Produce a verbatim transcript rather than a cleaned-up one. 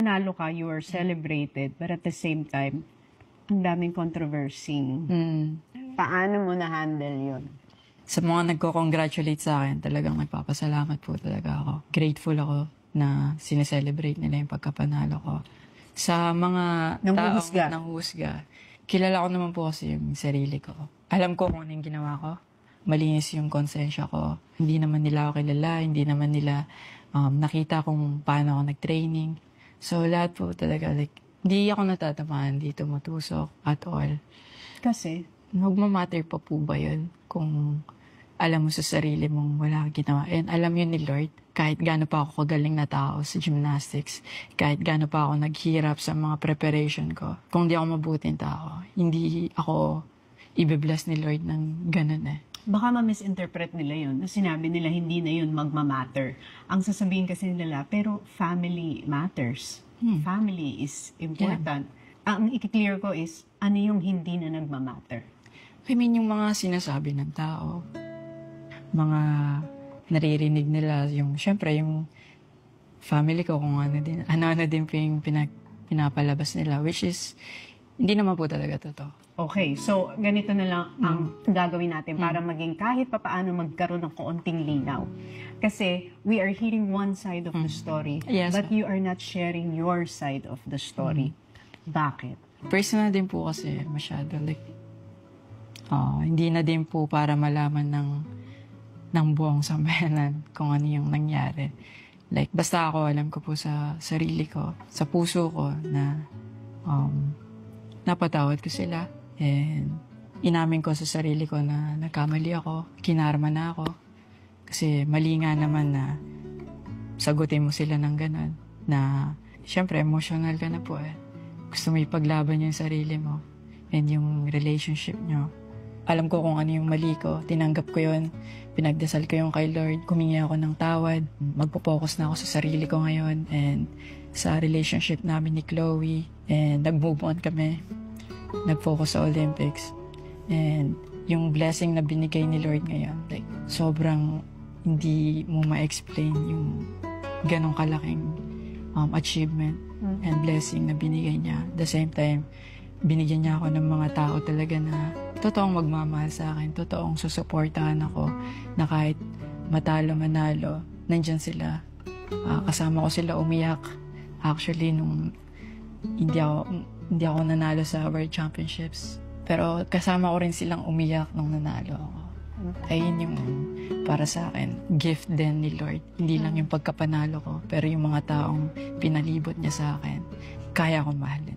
Nalo ka, you were celebrated, but at the same time, ang daming controversy. Mm. Paano mo na-handle yun? Sa mga nagko-congratulate sa akin, talagang nagpapasalamat po talaga ako. Grateful ako na sineselebrate nila yung pagkapanalo ko. Sa mga Nanghuhusga. taong nanghusga, kilala ko naman po kasi yung sarili ko. Alam ko kung ano yung ginawa ko. Malinis yung konsensya ko. Hindi naman nila ako kilala, hindi naman nila um, nakita kung paano ako nag-training. So lahat po talaga, like, hindi ako natatamaan, hindi tumutusok at all. Kasi? Magmamatter pa po ba yun kung alam mo sa sarili mong wala kang ginawa? And alam yun ni Lord, kahit gaano pa ako kagaling na tao sa gymnastics, kahit gaano pa ako naghirap sa mga preparation ko, kung di ako mabuting tao, hindi ako ibe-bless ni Lord ng ganun eh. Baka ma-misinterpret nila yun. Na sinabi nila hindi na yun magmamatter. Ang sasabihin kasi nila, pero family matters. Hmm. Family is important. Yeah. Ang i-clear ko is, ano yung hindi na nagmamatter? I mean, yung mga sinasabi ng tao, mga naririnig nila, yung, syempre, yung family ko, kung ano din, ano-ano din po yung pinag, pinapalabas nila, which is, hindi naman po talaga totoo. Okay, so ganito na lang ang mm. gagawin natin para mm. maging kahit papaano magkaroon ng kaunting linaw. Kasi we are hearing one side of mm. the story, yes, but you are not sharing your side of the story. Mm. Bakit? Personal din po kasi masyado, like, uh, hindi na din po para malaman ng, ng buong sambayanan kung ano yung nangyari. Like, basta ako, alam ko po sa sarili ko, sa puso ko na um, napatawad ko sila. And inamin ko sa sarili ko na nagkamali ako, kinarma na ako. Kasi mali nga naman na sagutin mo sila ng ganun. Na, syempre, emotional ka na po eh. Gusto mo ipaglaban yung sarili mo and yung relationship nyo. Alam ko kung ano yung mali ko, tinanggap ko yun, pinagdasal ko yung kay Lord, kumingi ako ng tawad, magpo-focus na ako sa sarili ko ngayon and sa relationship namin ni Chloe, and nag-move on kami. Nag-focus sa Olympics. And yung blessing na binigay ni Lord ngayon, like, sobrang hindi mo ma-explain yung ganong kalaking um, achievement mm-hmm. and blessing na binigay niya. At the same time, binigyan niya ako ng mga tao talaga na totoong magmamahal sa akin, totoong susuportahan ako, na kahit matalo manalo, nandyan sila. Uh, kasama ko sila umiyak. Actually, nung hindi ako hindi ako nanalo sa World Championships. Pero kasama ko rin silang umiyak nung nanalo ako. Ayun yung para sa akin, gift din ni Lord. Hindi lang yung pagkapanalo ko, pero yung mga taong pinalibot niya sa akin, kaya akong mahalin.